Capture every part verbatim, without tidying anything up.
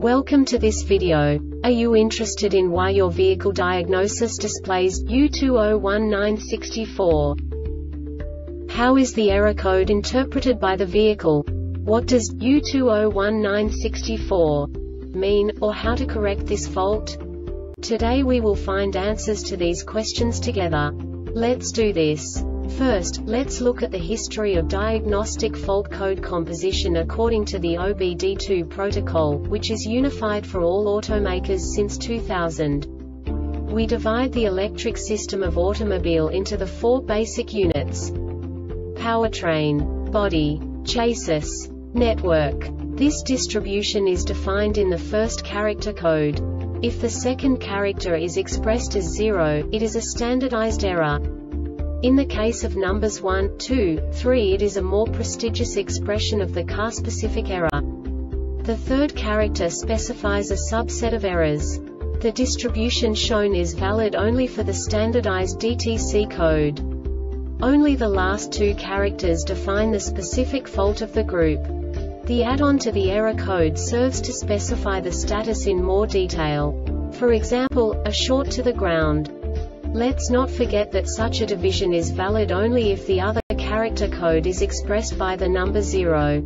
Welcome to this video. Are you interested in why your vehicle diagnosis displays U two zero one nine six four? How is the error code interpreted by the vehicle? What does U two zero one nine six four mean, or how to correct this fault? Today we will find answers to these questions together. Let's do this. First, let's look at the history of diagnostic fault code composition according to the O B D two protocol, which is unified for all automakers since two thousand. We divide the electric system of automobile into the four basic units: powertrain, body, chassis, network. This distribution is defined in the first character code. If the second character is expressed as zero, it is a standardized error. In the case of numbers one, two, three, it is a more prestigious expression of the car-specific error. The third character specifies a subset of errors. The distribution shown is valid only for the standardized D T C code. Only the last two characters define the specific fault of the group. The add-on to the error code serves to specify the status in more detail. For example, a short to the ground. Let's not forget that such a division is valid only if the other character code is expressed by the number zero.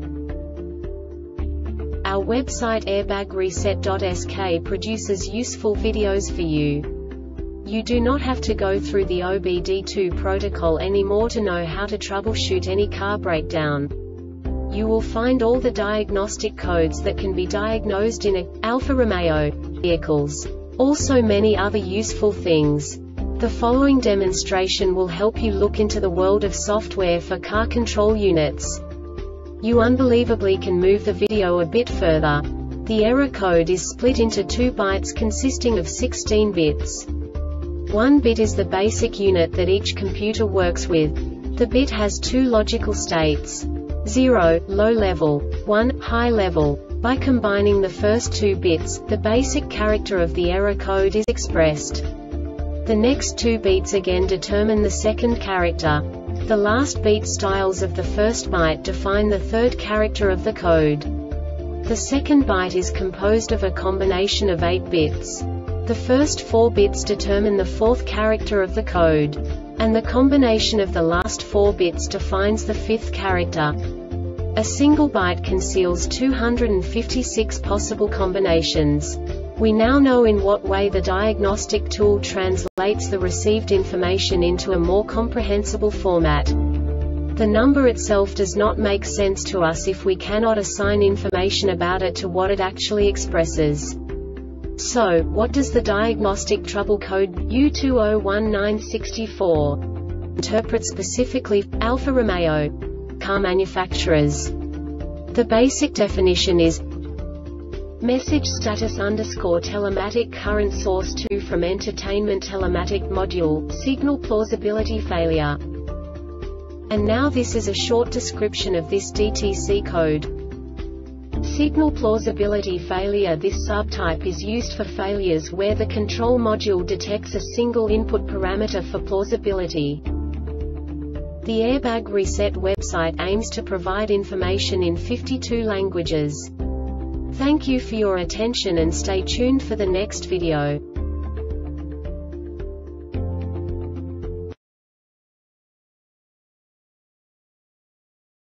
Our website airbag reset dot S K produces useful videos for you. You do not have to go through the O B D two protocol anymore to know how to troubleshoot any car breakdown. You will find all the diagnostic codes that can be diagnosed in a Alfa Romeo vehicles. Also many other useful things. The following demonstration will help you look into the world of software for car control units. You unbelievably can move the video a bit further. The error code is split into two bytes consisting of sixteen bits. One bit is the basic unit that each computer works with. The bit has two logical states: zero, low level, one, high level. By combining the first two bits, the basic character of the error code is expressed. The next two beats again determine the second character. The last beat styles of the first byte define the third character of the code. The second byte is composed of a combination of eight bits. The first four bits determine the fourth character of the code. And the combination of the last four bits defines the fifth character. A single byte conceals two hundred fifty-six possible combinations. We now know in what way the diagnostic tool translates the received information into a more comprehensible format. The number itself does not make sense to us if we cannot assign information about it to what it actually expresses. So, what does the diagnostic trouble code U two zero one nine six four interpret specifically for Alfa Romeo car manufacturers? The basic definition is message status underscore telematic current source two from entertainment telematic module, signal plausibility failure. And now this is a short description of this D T C code. Signal plausibility failure. This subtype is used for failures where the control module detects a single input parameter for plausibility. The Airbag Reset website aims to provide information in fifty-two languages. Thank you for your attention and stay tuned for the next video.